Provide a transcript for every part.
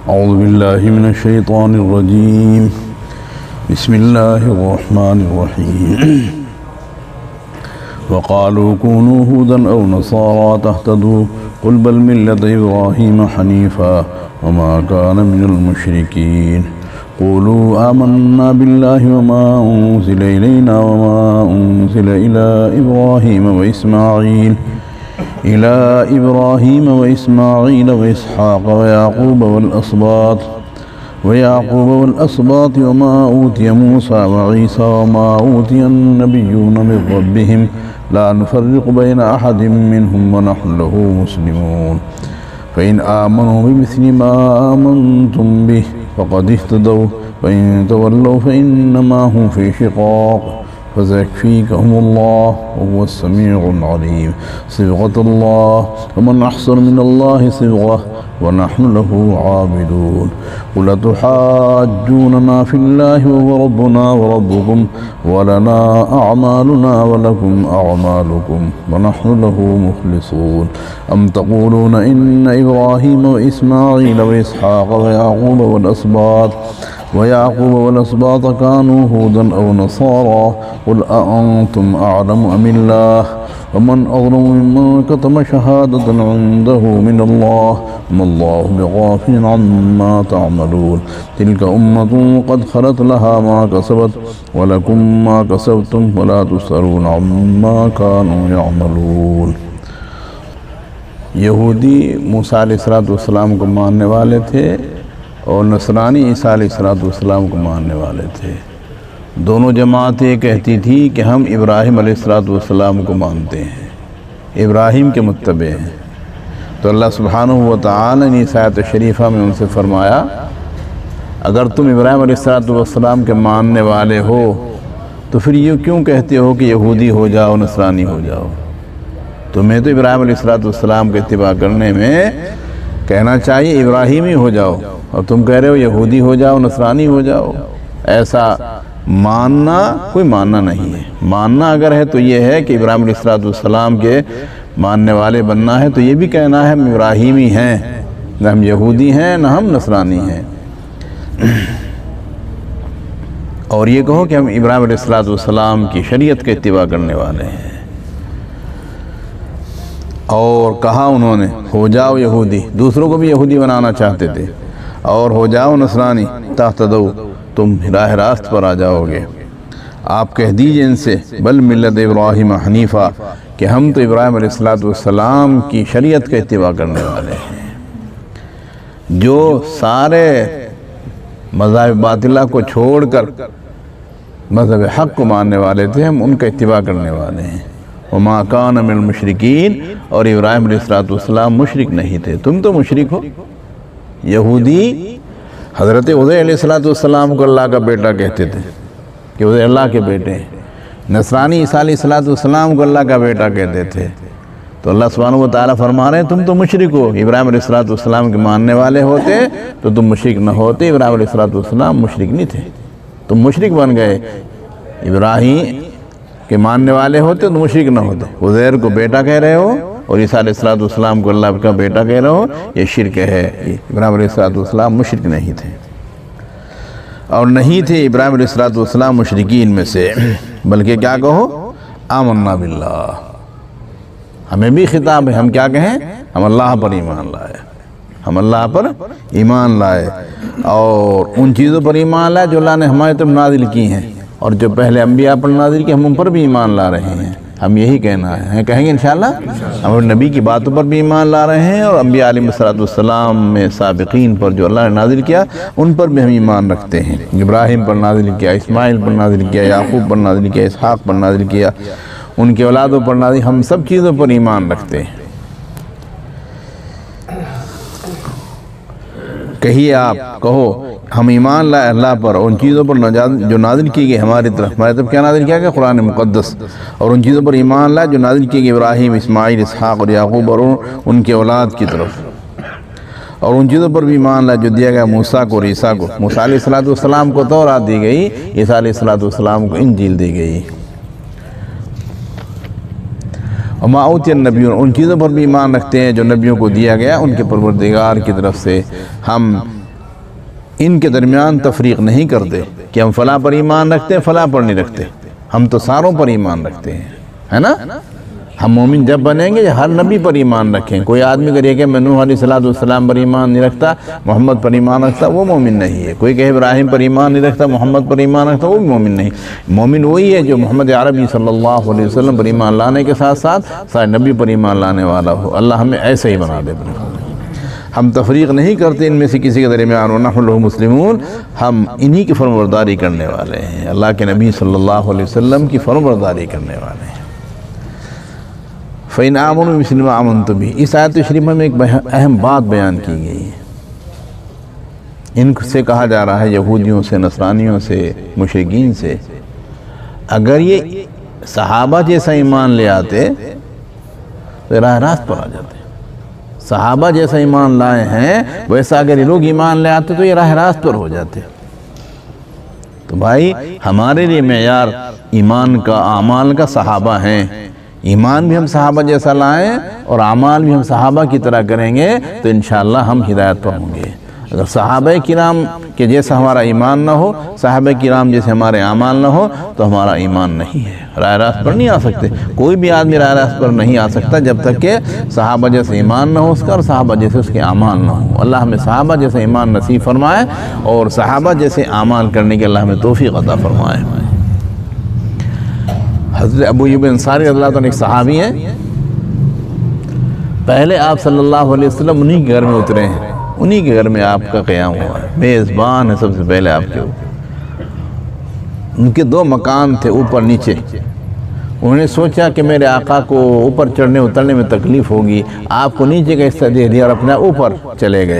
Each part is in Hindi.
औज़ु बिल्लाहि मिनश शैतानिर रजीम बिस्मिल्लाहिर रहमानिर रहीम वक़ालू कूनू हुदन औ नसारा तहतदू क़ुल बल मिल्लत इब्राहीम हनीफ़ा वमा कान मिनल मुशरिकीन क़ूलू आमन्ना बिल्लाहि वमा उन्ज़िला इलैना वमा उन्ज़िला इला इब्राहीम व इस्माईल व इसहाक़ व याक़ूब वल-अस्बात वमा ऊतिय मूसा व ईसा वमा ऊतिय अन्नबिय्यून मिन रब्बिहिम ला नुफ़र्रिक़ु बैन अहदिम मिनहुम व नहनु लहू मुस्लिमून फ़इन आमनू बिमिस्लि मा आमनतुम बिहि फ़क़द इह्तदव व इन तवल्लव फ़इन्नमा हुम फ़ी शिक़ाक़ फ़सयक्फ़ीकहुमुल्लाहु वहुवस-समीउल अलीम सिबग़तुल्लाह वमन अहसनु मिनल्लाहि सिबग़ह व नहनु लहू आबिदून क़ुल अतुहाज्जूनना फ़िल्लाहि वहुव रब्बुना व रब्बुकुम व लना अअमालुना व लकुम अअमालुकुम व नहनु लहू मुख़लिसून अम तक़ूलून इन्न इब्राहीम व इस्माईल व इसहाक़ व याक़ूब वल-अस्बात कानू हूदन औ नसारा क़ुल अअंतुम अअलमु अमिल्लाह वमन अज़लमु मिम्मन कतम शहादतन इंदहु मिनल्लाह वमल्लाहु बिग़ाफ़िलिन अम्मा तअमलून तिल्क उम्मतुन क़द ख़लत लहा मा कसबत व लकुम मा कसबतुम व ला तुसअलून अम्मा कानू यअमलून। यहूदी मूसा अलैहिस्सलाम को मानने वाले थे और नसरानी ईसा अलैहिस्सलाम को मानने वाले थे। दोनों जमातें कहती थी कि हम इब्राहीम अलैहिस्सलाम को मानते हैं, इब्राहीम के मुत्तबे हैं। तो अल्लाह सुब्हानहु व तआला ने इस आयत शरीफा में उनसे फरमाया, अगर तुम इब्राहीम अलैहिस्सलाम के मानने वाले हो तो फिर ये क्यों कहते हो कि यहूदी हो जाओ, नसरानी हो जाओ? तुम्हें तो इब्राहीम अलैहिस्सलाम के इत्तिबा करने में कहना चाहिए इब्राहीमी हो जाओ, और तुम कह रहे हो यहूदी हो जाओ, नसरानी हो जाओ। ऐसा मानना कोई मानना नहीं है। मानना अगर है तो ये है कि इब्राहीम अलैहिस्सलाम के मानने वाले बनना है, तो ये भी कहना है हम इब्राहीमी हैं, न हम यहूदी हैं न हम नसरानी हैं। और ये कहो कि हम इब्राहीम अलैहिस्सलाम की शरीयत के इत्तिबा करने वाले हैं। और कहा उन्होंने हो जाओ यहूदी, दूसरों को भी यहूदी बनाना चाहते थे, और हो जाओ नसरानी तहतदौ, तुम राह रास्त पर आ जाओगे। आप कह दीजिए इनसे बल मिल्लत इब्राहीम हनीफ़ा, कि हम तो इब्राहीम अलैहिस्सलाम की शरीयत का इत्तिबा करने वाले हैं। जो सारे मज़ाहिब बातिला को छोड़कर मज़हब हक़ को मानने वाले थे, हम उनका इत्तिबा करने वाले हैं। वमा कान मिनल मुशरिकीन, और इब्राहीम अलैहिस्सलाम मुशरिक नहीं थे। तुम तो मुशरिक हो। यहूदी हज़रत उज़ैर अलैहिस्सलाम को अल्लाह का बेटा कहते थे कि उज़ैर अल्लाह के बेटे हैं। नसरानी ईसा अलैहिस्सलाम को अल्लाह का बेटा कहते थे। तो अल्लाह सुब्हानहु व तआला फरमा रहे हैं तुम तो मुशरिक हो। इब्राहीम अलैहिस्सलाम के मानने वाले होते तो तुम मुशरिक न होते। इब्राहीम अलैहिस्सलाम मुशरिक नहीं थे, तुम मुशरिक बन गए। इब्राहीम के मानने वाले होते तो मुशरिक न होते। उज़ैर को बेटा कह रहे हो और ईसा अलैहिस्सलाम को अल्लाह का बेटा कह रहे हो, ये शिरक है। इब्राहीम अलैहिस्सलाम मुशरिक नहीं थे, और नहीं थे इब्राहीम अलैहिस्सलाम मुशरिकीन में से। बल्कि क्या कहो, आमन्ना बिल्लाह, हमें भी खिताब है। हम क्या कहें, हम अल्लाह पर ईमान लाए, हम अल्लाह पर ईमान लाए, और उन चीज़ों पर ईमान लाए जो अल्लाह ने हमारे तरफ नाजिल की हैं, और जो पहले अम्बिया पर नाजिल की हम उन पर भी ईमान ला रहे हैं। हम यही कहना है, कहेंगे इंशाअल्लाह। हम नबी की बातों पर भी ईमान ला रहे हैं, और अम्बिया अलैहिस्सलाम में साबिकीन पर जो अल्लाह ने नाजिल किया उन पर भी हम ईमान रखते हैं। इब्राहीम पर नाजिल किया, इस्माईल पर नाजिल किया, याक़ूब पर नाजिल किया, इसहाक़ पर नाजिल किया, उनके औलादों पर नाजिल, हम सब चीज़ों पर ईमान रखते हैं। कहिए आप, कहो हम ईमान लाए अल्लाह पर, उन चीज़ों पर जो नाजिल की गई हमारी तरफ क्या नाजिल किया गया, कुरान मुक़द्दस, और उन चीज़ों पर ईमान लाए जो नाजिल की गई इब्राहीम, इस्माईल, इसहाक़ और याक़ूब और उनके औलाद की तरफ, और उन चीज़ों पर भी ईमान लाए जो दिया गया मूसा को और ईसा को। मूसा अलैहिस्सलाम को तौरात दी गई, ईसा अलैहिस्सलाम को इंजील दी गई। और माऊतिय नबियों, उन चीज़ों पर भी ईमान रखते हैं जो नबियों को दिया गया उनके परवरदिगार की तरफ से। हम इनके दरमियान तफरीक नहीं करते कि हम फ़लाँ पर ईमान रखते हैं, फ़लाँ पर नहीं रखते। हम तो सारों पर ईमान रखते हैं, है ना। हम मोमिन जब बनेंगे हर नबी पर ईमान रखें। कोई आदमी करिए कि मैं नूह अलैहिस्सलाम पर ईमान नहीं रखता, मोहम्मद पर ईमान रखता, वो मोमिन नहीं है। कोई कहे इब्राहिम पर ईमान नहीं रखता, मोहम्मद पर ईमान रखता, वो भी मोमिन नहीं। मोमिन वही है जो मोहम्मद अरबी सल्लल्लाहु अलैहि वसल्लम पर ईमान लाने के साथ साथ सारे नबी पर ईमान लाने वाला हो। अल्लाह हमें ऐसे ही बना दे। हम तफरीक नहीं करते इनमें से किसी के दरमियान, व नहनु लहु मुस्लिमून, हम इन्हीं की फरमाबरदारी करने वाले हैं, अल्लाह के नबी सल्लल्लाहु अलैहि वसल्लम की फरमाबरदारी करने वाले हैं। फ़इन आमनू बिमिस्लि मा आमनतु बिही, इस आयत शरीफ में एक अहम बात बयान की गई है। इनसे कहा जा रहा है, यहूदियों से, नसरानियों से, मुशरिकीन से, अगर ये सहाबा जैसा ईमान ले आते तो राह रास्त पर आ जाते। सहाबा जैसा ईमान लाए हैं वैसा अगर ये लोग ईमान ले आते तो ये राह रास्त पर हो जाते। तो भाई हमारे लिए मेयार ईमान का, आमाल का सहाबा हैं। ईमान भी हम सहाबा जैसा लाएं और आमाल भी हम सहाबा की तरह करेंगे तो इंशाअल्लाह हम हिदायत पर होंगे। अगर सहाबा किराम के जैसा हमारा ईमान ना हो, सहाबा किराम जैसे हमारे आमाल ना हो, तो हमारा ईमान नहीं है। राह रास्त पर नहीं आ सकते। कोई भी आदमी राह रास्त पर नहीं आ सकता जब तक कि सहाबा जैसे ईमान ना हो उसका और सहाबा जैसे उसके आमाल ना हो। अल्लाह हमें सहाबा जैसे ईमान नसीब फरमाए और सहाबा जैसे आमाल करने के अल्लाह हमें तौफीक अता फरमाए। हज़रत अबू अय्यूब अंसारी रज़ियल्लाहु अन्हु एक सहाबी हैं। पहले आप सल्लल्लाहु अलैहि वसल्लम उन्हीं के घर में उतरे हैं, उन्हीं के घर में आपका क़याम हुआ है। मेज़बान है सबसे पहले आपके। उनके दो मकान थे, ऊपर नीचे। उन्होंने सोचा कि मेरे आका को ऊपर चढ़ने उतरने में तकलीफ़ होगी, आपको नीचे का हिस्सा दे दिया और अपने ऊपर चले गए।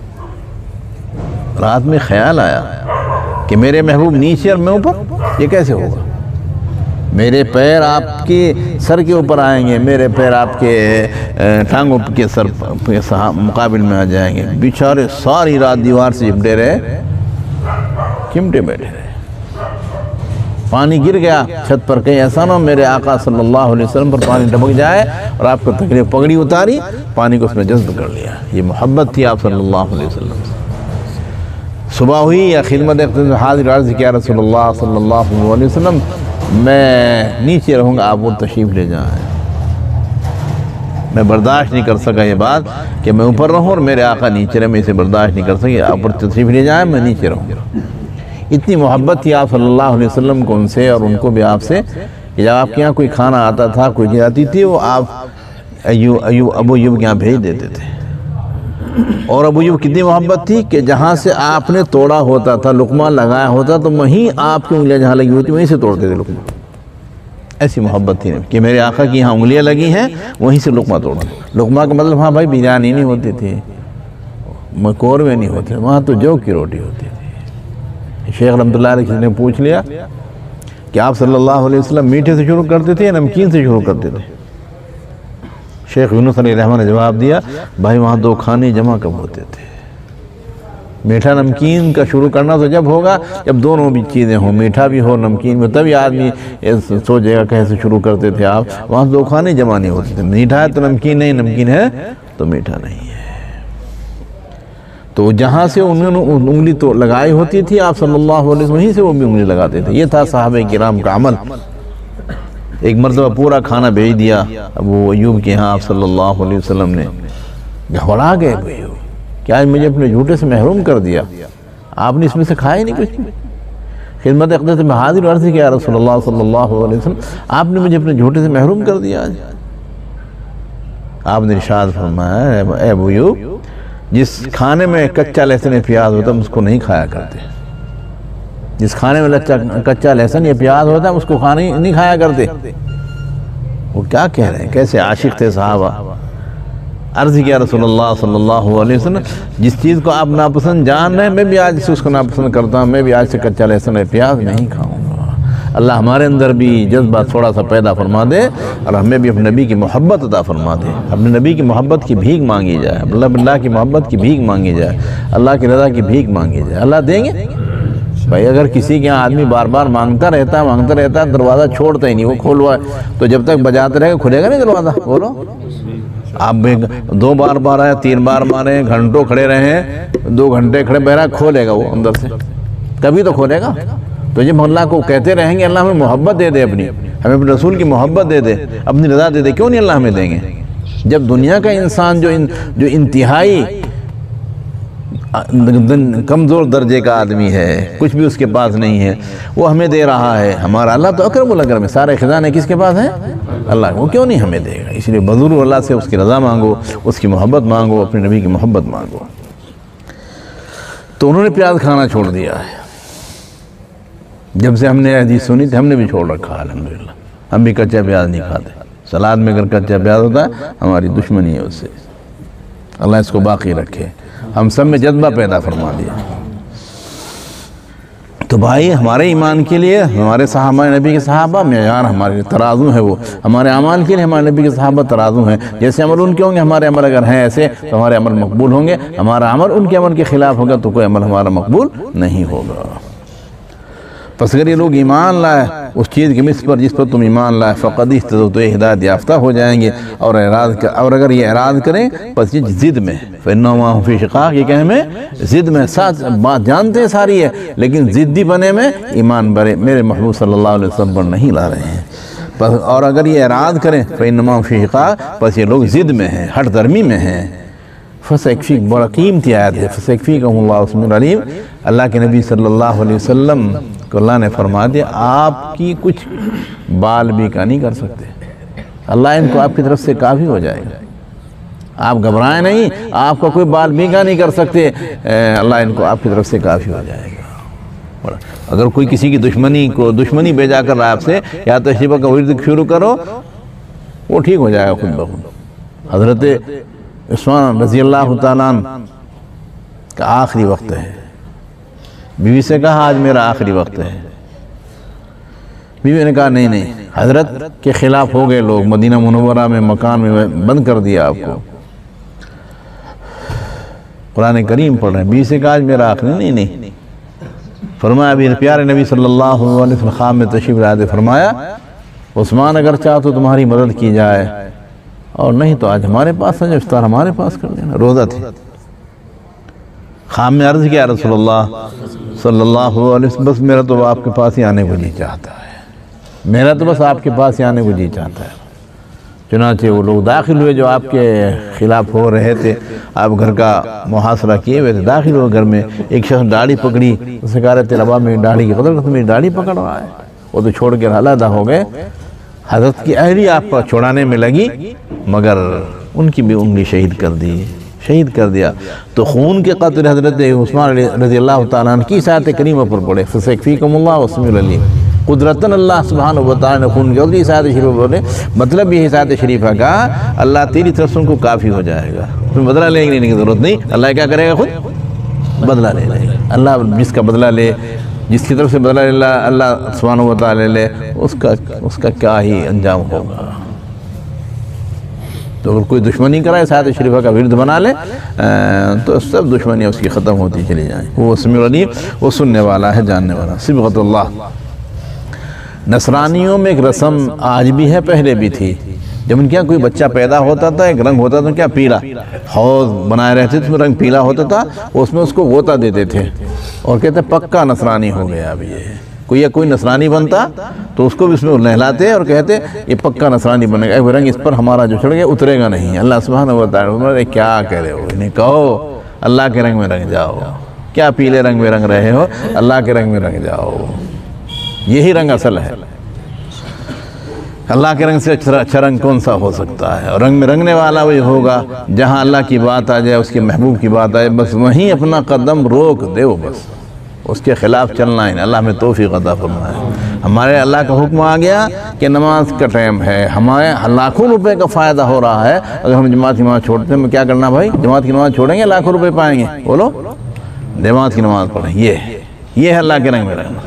रात में ख्याल आया कि मेरे महबूब नीचे और मैं ऊपर, ये कैसे होगा। मेरे पैर आपके सर के ऊपर आएंगे, मेरे पैर आपके टांगों के सर के मुकाबिल में आ जाएंगे। बेचारे सारी रात दीवार से चिमटे रहे, चिमटे बैठे रहे। पानी गिर गया छत पर, कहीं ऐसा ना मेरे आका सल्लल्लाहु अलैहि वसल्लम पर पानी टपक जाए और आपको तकलीफ, पगड़ी उतारी, पानी को उसमें जज्ब कर लिया। ये मोहब्बत थी आप सल्लल्लाहु अलैहि वसल्लम से। सुबह हुई या खिदमत हाज़िर अर्ज़ किया रसूलुल्लाह सल्लल्लाहु अलैहि वसल्लम, मैं नीचे रहूँगा, आप वो तशरीफ़ ले जाएँ। मैं बर्दाश्त नहीं कर सका ये बात कि मैं ऊपर रहूँ और मेरे आका नीचे रहे, मैं इसे बर्दाश्त नहीं कर सकी। आप ऊपर तशरीफ़ ले जाएँ, मैं नीचे रहूँगा। इतनी मोहब्बत थी आप सल्लल्लाहु अलैहि वसल्लम को उनसे और उनको भी आपसे कि जब आपके यहाँ कोई खाना आता था, कोई चीज़ आती थी, वो आप अबू अय्यूब के यहाँ भेज देते थे। और अबू अय्यूब कितनी मोहब्बत थी कि जहाँ से आपने तोड़ा होता था, लुक़मा लगाया होता, तो वहीं आपकी उंगलियाँ जहाँ लगी होती वहीं से तोड़ते थे लुक़मा। ऐसी मोहब्बत थी कि मेरे आका की यहाँ उंगलियाँ लगी हैं, वहीं से लुक़मा तोड़ा। लुक़मा का मतलब हाँ भाई बिरयानी नहीं होती थी, मकोरवे नहीं होते, वहाँ तो जौ की रोटी होती थी। शेख रहमतुल्लाह अलैह ने पूछ लिया कि आप सल्लल्लाहु अलैहि वसल्लम मीठे से शुरू करते थे या नमकीन से शुरू करते थे। शेख यूनुस अलैहिर्रहमान ने जवाब दिया, भाई वहाँ दो खाने जमा कब होते थे। मीठा नमकीन का शुरू करना तो जब होगा जब दोनों भी चीज़ें हों, मीठा भी हो नमकीन भी, तभी आदमी सोचेगा कैसे शुरू करते थे आप। वहाँ दो खाने जमा नहीं होते थे, मीठा है तो नमकीन नहीं, नमकीन है तो मीठा नहीं है। तो जहाँ से उन्होंने उंगली तो लगाई होती थी आप सल्लल्लाहु अलैहि वसल्लम, वहीं से वो भी उंगली लगाते थे। ये था सहाबे किराम का अमल। एक मरतबा पूरा खाना भेज दिया अबू अय्यूब के यहाँ आप सल्लल्लाहु अलैहि वसल्लम ने। घबरा गए अय्यूब कि आज मुझे अपने झूठे से महरूम कर दिया, आपने इसमें से खाया ही नहीं कुछ। खिदमत अक़दस में हाज़िर अर्ज़ किया रसूलुल्लाह सल्लल्लाहु अलैहि वसल्लम, आपने मुझे अपने झूठे से महरूम कर दिया आज। आपने इरशाद फरमाया, ए अबू अय्यूब, जिस खाने में कच्चा लहसुन या प्याज होता है उसको नहीं खाया करते। जिस खाने में कच्चा लहसुन या प्याज होता है उसको खाने नहीं खाया करते। वो क्या कह रहे हैं, कैसे आशिक थे सहाबा। अर्ज़ किया रसूलुल्लाह सल्लल्लाहु अलैहि वसल्लम, जिस चीज़ को आप नापसंद जान रहे हैं, मैं भी आज से उसको नापसंद करता हूँ, मैं भी आज से कच्चा लहसुन या प्याज नहीं खाऊँगा। अल्लाह हमारे अंदर भी जज्बा थोड़ा सा पैदा फरमा दे और हमें भी अपने नबी की मोहब्बत अता फरमा दे। अपने नबी की मोहब्बत की भीख मांगी जाए, अल्लाह की मोहब्बत की भीख मांगी जाए, अल्लाह की रज़ा की भीख मांगी जाए। अल्लाह देंगे भाई। अगर किसी के यहाँ आदमी बार बार मांगता रहता है, दरवाज़ा छोड़ता ही नहीं, वो खोलवा तो जब तक बजाते रहेगा खुलेगा नहीं दरवाज़ा। बोलो आप 2 बार मारा, 3 बार मारे, घंटों खड़े रहे, 2 घंटे खड़े, बहरा खोलेगा वो अंदर से, कभी तो खोलेगा। तो जब अल्लाह को कहते रहेंगे अल्लाह हमें मोहब्बत दे दे, अपनी हमें अपने रसूल की मोहब्बत दे दे, अपनी रज़ा दे दे, क्यों नहीं अल्लाह हमें देंगे? जब दुनिया का इंसान जो इंतहाई कमज़ोर दर्जे का आदमी है, कुछ भी उसके पास नहीं है, वो हमें दे रहा है। हमारा अल्लाह तो अकरमुल अकरम है, सारे खजाने किसके पास हैं? अल्लाह। वो क्यों नहीं हमें देगा? इसलिए बज़ुर्ग अल्लाह से उसकी रज़ा मांगो, उसकी मोहब्बत मांगो, अपने नबी की मोहब्बत मांगो। तो उन्होंने प्याज खाना छोड़ दिया है। जब से हमने हदीस सुनी थी हमने भी छोड़ रखा है अल्हम्दुलिल्लाह। हम भी कच्चा प्याज नहीं खाते। सलाद में अगर कच्चा प्याज होता है हमारी दुश्मनी है उससे। अल्लाह इसको बाकी रखे, हम सब में जज्बा पैदा फरमा दिया। तो भाई हमारे ईमान के लिए हमारे सहाबा नबी के सहाबा मेयार, हमारे तराजू है, वो हमारे अमाल के लिए हमारे नबी के सहाबा तराजू हैं। जैसे अमल उनके होंगे हमारे अमल अगर हैं ऐसे तो हमारे अमल मकबूल होंगे, हमारा अमल उनके अमल के ख़िलाफ़ होगा तो कोई अमल हमारा मकबूल नहीं होगा। बस अगर ये लोग ईमान लाए उस चीज़ की मिस पर जिस पर तुम ईमान लाए, फ़क़द इह्तदौ, तो ये हिदायत याफ्ता हो जाएंगे। और अगर ये एराद करें बस ये ज़िद में, फ़इन्नहुम फ़ी शिक़ाक़, ये कहे में ज़िद में, साथ बात जानते हैं सारी है लेकिन ज़िद्दी बने में ईमान बरे मेरे महबूब सल्लल्लाहु अलैहि वसल्लम पर नहीं ला रहे हैं। बस और अगर ये एराद करें फ़इन्नहुम फ़ी शिक़ाक़, बस ये लोग ज़िद में हैं, हट दर्मी में हैं। फ़सयकफ़ीक, बड़ा कीमती आयत है, फ़सयकफ़ीकुमुल्लाहु समीउन अलीम। अल्लाह के नबी सल्लल्लाहु अलैहि वसल्लम को अल्लाह ने फरमा दिया आपकी कुछ बाल भी का नहीं कर सकते, अल्लाह इनको आपकी तरफ से काफ़ी हो जाएगा। आप घबराएं नहीं, आपका कोई बाल भी का नहीं कर सकते, अल्लाह इनको आपकी तरफ से काफ़ी हो जाएगा। अगर कोई किसी की दुश्मनी भेजा कर रहा है आपसे, या तशरीफ़ का विर्द शुरू करो, वो ठीक हो जाएगा खुद ब खुद। हज़रत उस्मान रज़ी अल्लाह तआला अन्हु का आखिरी वक्त है, बीवी से कहा आज मेरा आखिरी वक्त है। बीवी ने कहा नहीं नहीं, हज़रत के ख़िलाफ़ हो गए लोग, मदीना मुनव्वरा में मकान में बंद कर दिया आपको, कुरान करीम पढ़ रहे हैं। बीवी से कहा आज मेरा आखिरी, नहीं नहीं। फरमाया अभी प्यारे नबी सल्लल्लाहु अलैहि वसल्लम ख़ाम में तशरीफ़ लाए, फरमाया उस्मान अगर चाहो तो तुम्हारी मदद की जाए, और नहीं तो आज हमारे पास है, इफ्तार हमारे पास कर देना। रोज़ा थी। ख़ाम में अर्ज़ किया रसूलुल्लाह सल्लल्लाहु अलैहि वसल्लम, बस मेरा तो आपके पास ही आने को जी चाहता है, मेरा तो बस आपके पास ही आने को जी चाहता है। चुनांचे वो लोग दाखिल हुए जो आपके ख़िलाफ़ हो रहे थे, आप घर का मुहासरा किए हुए थे, दाखिल हुए घर में। एक शख्स दाढ़ी पकड़ी, उसने कहा तेरे अब्बा मेरी दाढ़ी की कदर, तो मेरी दाढ़ी पकड़ रहा है। वो तो छोड़ कर अलहदा हो गए। हज़रत की अहली आप पर छुड़ाने में लगी, मगर उनकी भी उंगली शहीद कर दिया। तो खून के कत्ल हज़रत उस्मान रज़ी अल्लाह तआला अन्हु की आयत करीमा पर पढ़े, फ़सयकफ़ीकुमुल्लाहु समीउन अलीम। कुदरतन अल्लाह सुब्हानहु व तआला ने खून के कत्ल इस आयत शरीफ बोले, मतलब ये इस आयत शरीफा का अल्लाह तेरी तरफ से उनको काफ़ी हो जाएगा, तुम्हें बदला लेने की ज़रूरत नहीं। अल्लाह क्या करेगा? खुद बदला ले लेगा। अल्लाह जिसका बदला ले, जिसकी तरफ से बदला ले अल्लाह सुब्हानहु व तआला ले, उसका क्या ही अंजाम होगा। तो अगर कोई दुश्मनी कराए साथ शरीफा का विरुद्ध बना ले तो सब दुश्मनियाँ उसकी ख़त्म होती चली जाएँ। वो समीउल अलीम, वो सुनने वाला है, जानने वाला। सिबग़तुल्लाह। नसरानियों में एक रस्म आज भी है, पहले भी थी। जब उनके यहाँ कोई बच्चा पैदा होता था, एक रंग होता था क्या, पीला, हौज़ बनाए रहते थे, उसमें रंग पीला होता था, उसमें उसको गोता देते थे और कहते पक्का नसरानी हो गया। अब ये कोई नसरानी बनता तो उसको भी उसमें नहलाते और कहते ये पक्का नसरानी बनेगा, एक रंग इस पर हमारा जो चढ़ गया उतरेगा नहीं। अल्लाह सुब्हानहु व तआला क्या कह रहे हो, इन्हें कहो अल्लाह के रंग में रंग जाओ, क्या पीले रंग में रंग रहे हो, अल्लाह के रंग में रंग जाओ, यही रंग असल है। अल्लाह के रंग से अच्छा रंग कौन सा हो सकता है? और रंग में रंगने वाला वही होगा जहाँ अल्लाह की बात आ जाए, उसके महबूब की बात आ जाए, बस वहीं अपना कदम रोक दे, बस उसके ख़िलाफ़ चलना है। अल्लाह में तौफ़ीक़ अता फरमाए। हमारे अल्लाह का हुक्म आ गया कि नमाज का टाइम है, हमारे लाखों रुपए का फ़ायदा हो रहा है अगर हम जमात की नमाज़ छोड़ते हैं। क्या करना भाई? जमात की नमाज़ छोड़ेंगे लाखों रुपए पाएंगे? बोलो, जमात की नमाज़ पढ़ें। ये है अल्लाह के रंग में रंगना।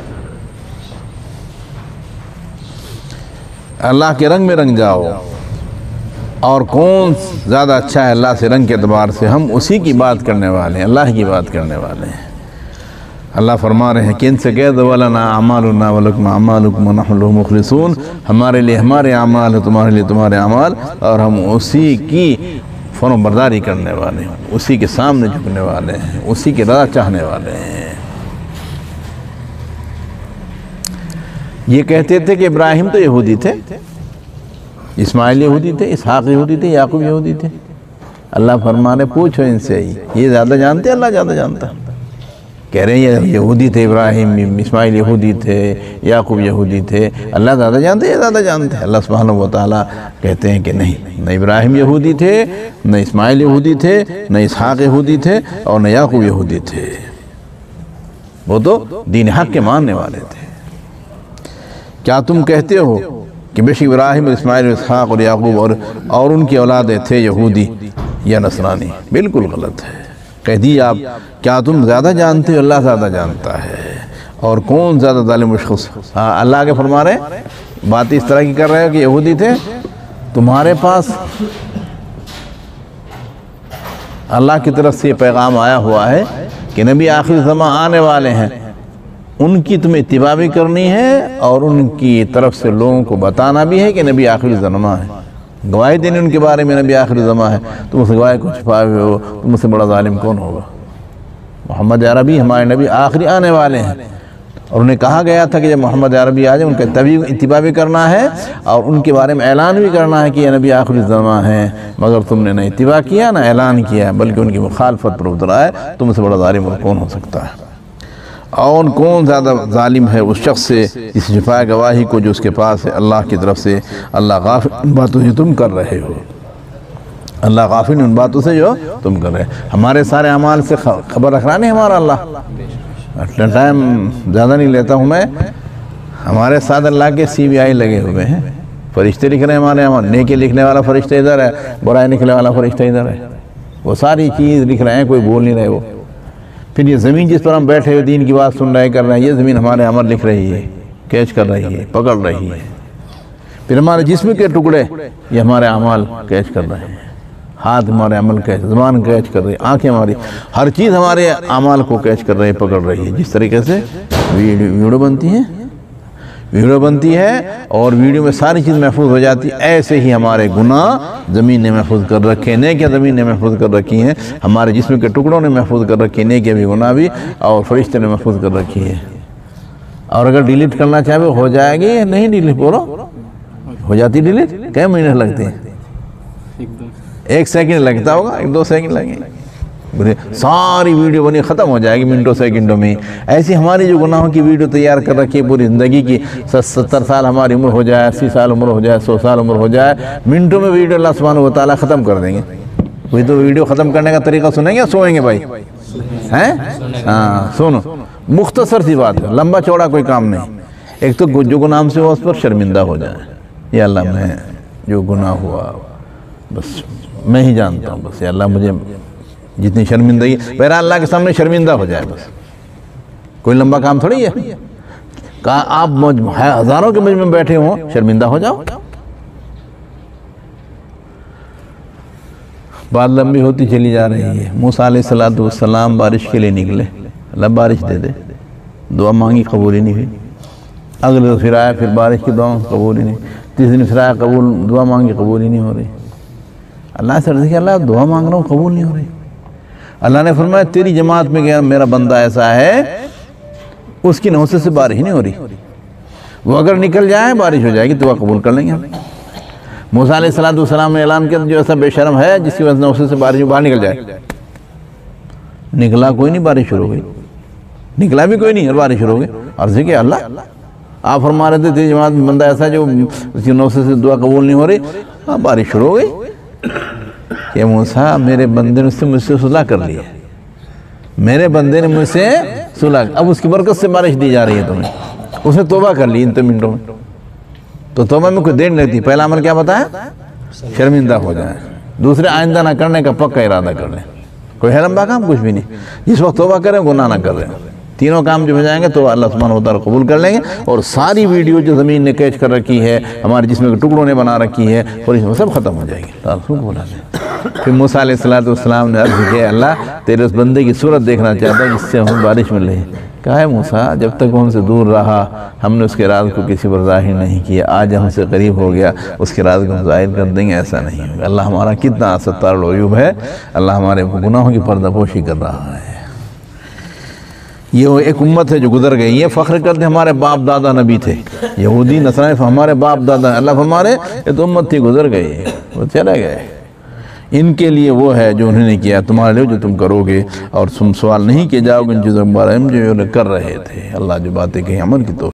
अल्लाह के रंग में रंग जाओ। और कौन ज़्यादा अच्छा है अल्लाह से रंग के एतबार से? हम उसी की बात करने वाले हैं, अल्लाह की बात करने वाले हैं। अल्लाह फरमा रहे हैं कि इनसे कह दो वलना अमालुना वलकुम अमालुकुम व नहनु लहु मुखलिसून, हमारे लिए हमारे अमाल है, तुम्हारे लिए तुम्हारे अमाल, और हम उसी की फरमाबरदारी करने वाले हैं, उसी के सामने झुकने वाले हैं, उसी की रज़ा चाहने वाले हैं। ये कहते थे कि इब्राहिम तो यहूदी थे, इस्माइल यहूदी थे, इसहाक यहूदी थे, याकूब यहूदी थे। अल्लाह फरमाने पूछो इनसे ही, ये ज़्यादा जानते, अल्लाह ज़्यादा जानता। कह रहे हैं ये यहूदी थे, इब्राहिम इस्माइल यहूदी थे, याकूब यहूदी थे, अल्लाह ज़्यादा जानते, ये ज़्यादा जानते हैं। अल्लाह सुब्हानहू व तआला कहते हैं कि नहीं, न इब्राहिम यहूदी थे, न इस्माइल यहूदी थे, न इसहाक यहूदी थे, और न याकूब यहूदी थे, वो तो दीन हक के मानने वाले थे। क्या तुम कहते हो कि बेशक इब्राहिम और इस्माइल और इसहाक और याकूब और उनकी औलादें थे यहूदी या नसरानी? बिल्कुल गलत है। कह दी आप, क्या तुम ज़्यादा जानते हो? अल्लाह ज़्यादा जानता है। और कौन ज़्यादा ज़ालिम शख्स? हाँ, अल्लाह के फरमा रहे, बात इस तरह की कर रहे हो कि यहूदी थे, तुम्हारे पास अल्लाह की तरफ से पैगाम आया हुआ है कि नबी आखिरी ज़मां आने वाले हैं, उनकी तुम्हें इत्तिबा भी करनी है और उनकी तरफ से लोगों को बताना भी है कि नबी आखिरी ज़मां है, गवाही देनी उनके बारे में, नबी आखिरी ज़मां है। तुम उस गवाही को छुपाए हुए हो, तुमसे बड़ा जालिम कौन होगा? मोहम्मद अरबी हमारे नबी आखिरी आने वाले हैं, और उन्हें कहा गया था कि जब मोहम्मद अरबी आ जाए उनका तभी इत्तिबा भी करना है और उनके बारे में ऐलान भी करना है कि ये नबी आखिरी ज़मां है, मगर तुमने न इत्तिबा किया न ऐलान किया, बल्कि उनकी मुखालफत पर उतर आए। तुमसे बड़ा जालिम कौन हो सकता है? और कौन ज़्यादा जालिम है उस शख्स से जिस छिपाए गवाही को जो उसके पास है अल्लाह की तरफ से। अल्लाह गाफिल उन बातों से तुम कर रहे हो, अल्लाह गाफिल उन बातों से जो तुम कर रहे हो। हमारे सारे अमाल से खबर रखना नहीं हमारा अल्लाह, इतना टाइम ज़्यादा नहीं लेता हूँ मैं। हमारे साथ अल्लाह के CBI लगे हुए हैं, फरिश्ते लिख रहे हैं हमारे अमाल, नेकी लिखने वाला फरिश्ता इधर है, बुराई लिखने वाला फरिश्ता इधर है, वो सारी चीज़ लिख रहे हैं, कोई बोल नहीं रहे वो। फिर ये ज़मीन जिस पर हम बैठे हुए दीन की बात सुन रहे कर रहे हैं, ये ज़मीन हमारे अमल लिख रही है, कैच कर रही है, पकड़ रही है। फिर हमारे जिस्म के टुकड़े ये हमारे अमाल कैच कर रहे हैं, हाथ हमारे अमल कैच, ज़ुबान कैच कर रही है, आँखें हमारी, हर चीज़ हमारे अमाल को कैच कर रही है, पकड़ रही है। जिस तरीके से वीडियो बनती है और वीडियो में सारी चीज़ महफूज हो जाती है, ऐसे ही हमारे गुनाह ज़मीन ने महफूज कर रखे हैं, नेकियां ज़मीन ने महफूज कर रखी हैं, हमारे जिस्म के टुकड़ों ने महफूज कर रखी है, नेकियां भी गुनाह भी, और फरिश्ते ने महफूज कर रखी है। और अगर डिलीट करना चाहे हो जाएगी, नहीं डिलीट, बोलो हो जाती डिलीट? कई महीने लगते हैं? 1 सेकंड लगता होगा, 1-2 सेकंड लगेंगे, सारी वीडियो बनी ख़त्म हो जाएगी मिनटों सेकंडों में। ऐसी हमारी जो गुनाहों की वीडियो तैयार कर रखी है पूरी ज़िंदगी की, 70 साल हमारी उम्र हो जाए, 80 साल उम्र हो जाए, 100 साल उम्र हो जाए, मिनटों में वीडियो अल्लाह सुब्हानहू व तआला ख़त्म कर देंगे। कोई तो वीडियो ख़त्म करने का तरीका सुनेंगे, सोएंगे भाई हैं? हाँ सुनो, मुख्तसर सी बात है, लंबा चौड़ा कोई काम नहीं। एक तो जो गुनाह से हुआ उस पर शर्मिंदा हो जाए, या अल्लाह मैं जो गुनाह हुआ बस मैं ही जानता हूँ, बस या अल्लाह मुझे जितनी शर्मिंदगी, पहला अल्लाह के सामने शर्मिंदा हो जाए, बस कोई लंबा काम थोड़ी है। कहा आप हज़ारों के मजमे में बैठे हों, शर्मिंदा हो जाओ। बात लंबी होती चली जा रही है। मूसा अलैहिस्सलाम बारिश के लिए निकले, अल्लाह बारिश दे दे, दुआ मांगी, कबूल ही नहीं हुई। अगले दिन फिर आया, फिर बारिश की दुआ कबूल ही नहीं। तीसरे दिन फिर आया, कबूल, दुआ मांगी, कबूल ही नहीं हो रही। अल्लाह से अर्ज़ किया, अल्लाह दुआ मांग रहा हूँ, कबूल नहीं हो रही। अल्लाह ने फरमाया तेरी जमात में गया मेरा बंदा ऐसा है, उसकी नौसे से बारिश नहीं हो रही, वो अगर निकल जाए बारिश हो जाएगी, दुआ कबूल कर लेंगे हम। मूसा अलैहिस्सलाम ने ऐलान किया जो ऐसा बेशरम है जिसकी वजह से नौसे से बारिश बाहर निकल जाए। निकला कोई नहीं, बारिश शुरू हो गई। निकला भी कोई नहीं और बारिश शुरू हो गई। अर्ज़ किया अल्लाह आप फरमा रहे थे तेरी जमात में बंदा ऐसा जो उसकी नौसे से दुआ कबूल नहीं हो रही, हाँ बारिश शुरू हो गई। कि मूसा मेरे बंदे ने मुझसे सुलह कर लिया, मेरे बंदे ने मुझसे सुलह, अब उसकी बरकत से बारिश दी जा रही है तुम्हें, उसने तौबा कर ली इन मिनटों में। तो तौबा में कोई देर नहीं लगती। पहला अमल क्या बताया? शर्मिंदा हो जाए, दूसरे आइंदा ना करने का पक्का इरादा कर लें। कोई है लंबा काम कुछ भी नहीं, जिस वक्त तौबा करें गुनाह ना कर रहे हैं, तीनों काम जो हो जाएंगे तो अल्लाह सुब्हानहू व तआला कबूल कर लेंगे। और सारी वीडियो जो ज़मीन ने कैच कर रखी है, हमारे जिस्म के टुकड़ों ने बना रखी है, और इसमें सब ख़त्म हो जाएगी। फिर मूसा अलैहिस्सलाम ने अर्ज़ किया अल्लाह तेरे उस बंदे की सूरत देखना चाहता है जिससे हमें बारिश मिल रही है। कहा है मूसा जब तक वो हमसे दूर रहा हमने उसके राज को किसी पर जाहिर नहीं किया, आज हमसे करीब हो गया उसके राज को हम जाहिर कर देंगे, ऐसा नहीं होगा। अल्लाह हमारा कितना सत्तारुल उयूब है, अल्लाह हमारे गुनाहों की पर्दापोशी कर रहा है। ये वो एक उम्मत है जो गुजर गई है, फ़ख्र करते हमारे बाप दादा नबी थे, यहूदी नसरानी हमारे बाप दादा, अल्लाह हमारे ये तो उम्मत थी गुजर गई, वो चले गए। इनके लिए वो है जो उन्होंने किया, तुम्हारे लिए जो तुम करोगे और तुम सवाल नहीं किए जाओगे इन चीज़ों के बारे में जो कर रहे थे। अल्लाह जो बातें कही अमल की तो